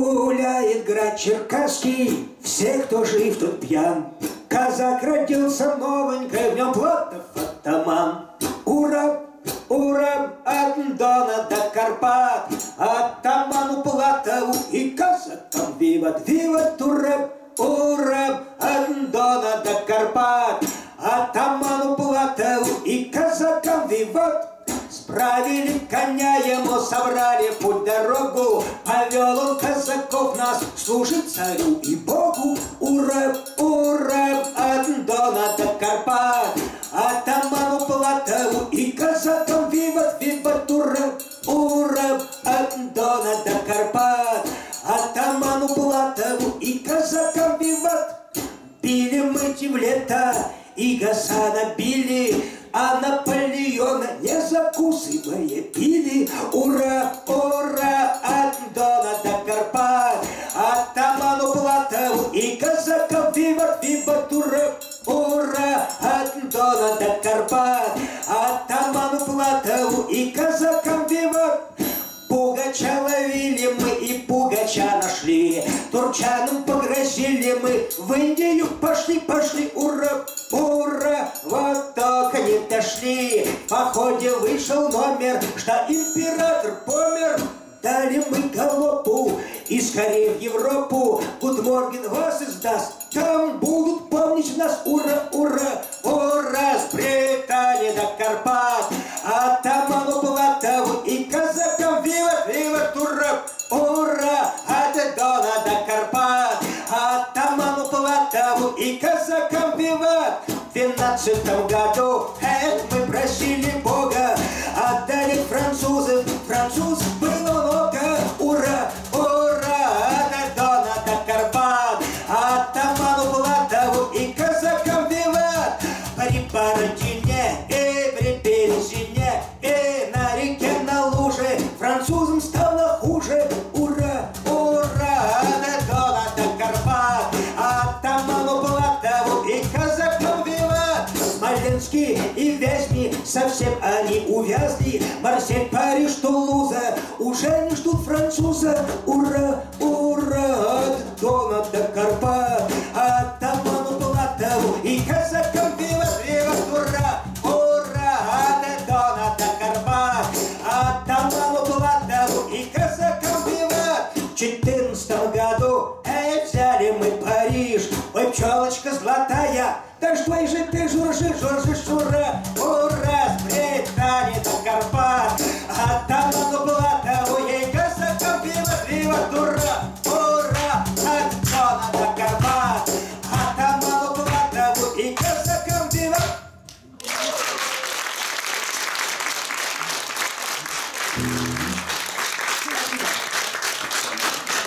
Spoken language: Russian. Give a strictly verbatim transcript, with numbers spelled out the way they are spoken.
Гуляет град черкасский, все, кто жив, тот пьян. Казак родился новенький, в нем Платов атаман. Ура, ура, от Дона до Карпат, атаману Платову и казакам виват, виват, ура, ура, от Дона до Карпат, атаману Платову и казакам виват. Справили коня ему, собрали путь дорогу, повел он казаков нас служить царю и Богу. Ура, ура, от Дона до Карпат, атаману Платову и казакам виват, виват, ура, ура, от Дона до Карпат, атаману Платову и казакам виват. Били мы в лето и Гасана били, а Наполеона не закусывая пили. Ура, ура, от Дона до Карпат, атаману Платову и казакам виват, виват, ура, ура, от Дона до Карпат, атаману Платову и казакам виват. Пугача ловили мы и Пугача нашли, турчанам погрозили мы, в Индию пошли, пошли, ура, ура, вот только не дошли. В походе вышел номер, что император помер. Дали мы галопу и скорее в Европу, Гудморген вас издаст, там будут помнить нас. Ура, ура, ура, с Британии до Карпат, атаману Платову и казакам виват, виват, ура, ура, от Дона до Карпат, атаману Платову и казакам виват. В двенадцатом году это мы просили Бога, отдали французов, французов было много. Ура, ура, от Дона до Карпат, атаману Платову и казакам виват. При Бородине и при Березине и на реке на луже французам стало хуже. Ура, ура, от Дона до Карпат, атаману Платову и казакам виват. Смоленский и Вязьми совсем они увязли, Марсель, Париж, Тулуза уже не ждут француза. Ура, ура, от Дона до Карпат, атаману Платову и казакам виват, виват, ура, ура, от Дона до Карпат, атаману Платову и казакам виват. В четырнадцатом году эй, взяли мы Париж, ой, пчелочка золотая, да что же ты журжишь, журжишь, ура, ура, с Британии до Карпат, атаману Платову и казакам виват, виват, ура, ура, от Дона до Карпат, атаману Платову и казакам виват. Thank you.